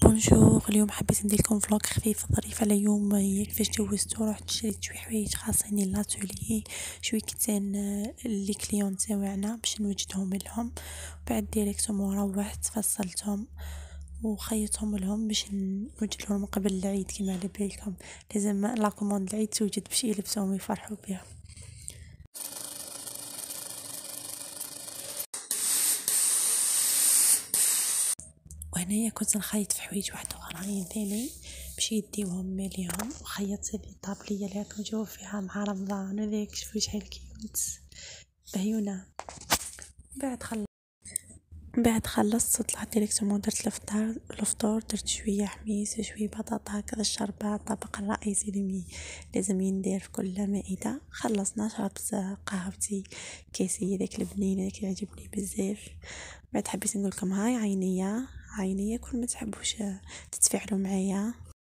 بونجور. اليوم حبيت ندير لكم فلوق خفيف ظريف على يوم كيفاش دوزتو. رحت شريت شويه حوايج خاصين لاتوليي، شويه كتان لي كليون تاوعنا باش نوجدهم لهم. بعد ديريكتومون روحت فصلتهم وخيطهم لهم باش نوجد لهم قبل العيد. كما على بالكم لازم لا كوموند العيد توجد باش يلبسوهم ويفرحوا بها. وهنايا كنت نخيط في حوايج واحد اخرين ثاني باش يديوهم ليهم، وخيطت هذه الطابليه اللي راكم تشوفوا فيها مع رمضان وذاك. شوفوا شحال كيوت بهيونه. بعد خلصت طلعت ديريكتومون درت الفطور درت شويه حميص شويه بطاطا هكذا. الشربات الطبق الرئيسي اللي لازم يندير في كل مائده. خلصنا شربت قهوتي كاسي ذاك البنين هذاك يعجبني بزاف. بعد حبيت نقول لكم هاي عينيه كل ما تحبوش تتفاعلوا معايا